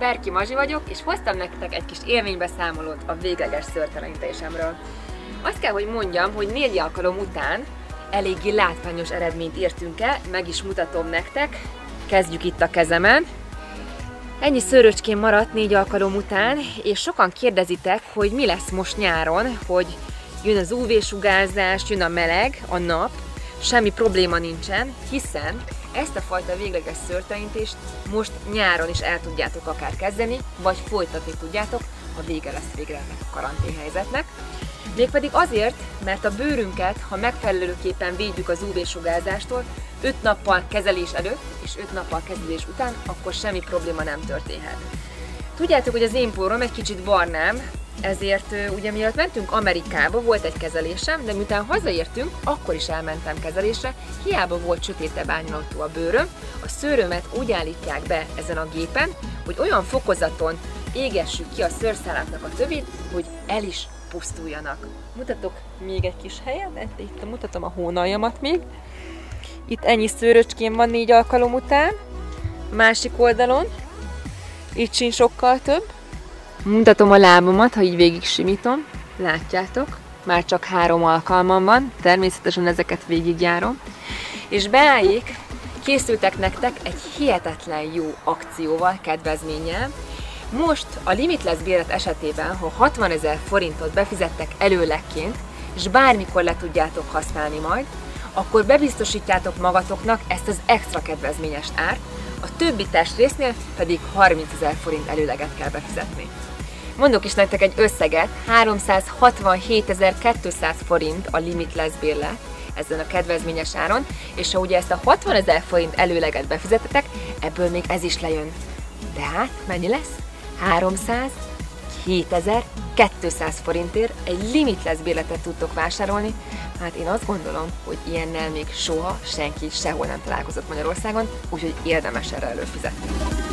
Ferki Mazsi vagyok, és hoztam nektek egy kis élménybeszámolót a végleges szőrtelenítésemről. Azt kell, hogy mondjam, hogy 4 alkalom után eléggé látványos eredményt értünk el, meg is mutatom nektek. Kezdjük itt a kezemen. Ennyi szőröcském maradt 4 alkalom után, és sokan kérdezitek, hogy mi lesz most nyáron, hogy jön az UV-sugárzás, jön a meleg, a nap, semmi probléma nincsen, hiszen ezt a fajta végleges szőrtelenítést most nyáron is el tudjátok akár kezdeni, vagy folytatni tudjátok, ha vége lesz végre ennek a karanténhelyzetnek. Mégpedig azért, mert a bőrünket, ha megfelelőképpen védjük az UV-sugárzástól, 5 nappal kezelés előtt és 5 nappal kezelés után, akkor semmi probléma nem történhet. Tudjátok, hogy az én porom egy kicsit barnám, ezért ugye mielőtt mentünk Amerikába, volt egy kezelésem, de miután hazaértünk, akkor is elmentem kezelésre, hiába volt sötétebb árnyalatú a bőröm, a szőrömet úgy állítják be ezen a gépen, hogy olyan fokozaton égessük ki a szőrszáláknak a tövét, hogy el is pusztuljanak. Mutatok még egy kis helyet, itt mutatom a hónaljamat még. Itt ennyi szőröcském van 4 alkalom után, másik oldalon, itt sincs sokkal több. Mutatom a lábamat, ha így végig simítom, látjátok, már csak 3 alkalmam van, természetesen ezeket végigjárom. És beálljék, készültek nektek egy hihetetlen jó akcióval, kedvezménnyel. Most a Limitless bérlet esetében, ha 60 000 forintot befizettek előlegként, és bármikor le tudjátok használni majd, akkor bebiztosítjátok magatoknak ezt az extra kedvezményes árt, a többi testrésznél pedig 30 000 forint előleget kell befizetni. Mondok is nektek egy összeget, 367 200 forint a Limitless bérlet ezen a kedvezményes áron, és ha ugye ezt a 60 000 forint előleget befizetetek, ebből még ez is lejön. Tehát mennyi lesz? 307 200 forintért egy Limitless bérletet tudtok vásárolni. Hát én azt gondolom, hogy ilyennel még soha senki sehol nem találkozott Magyarországon, úgyhogy érdemes erre előfizetni.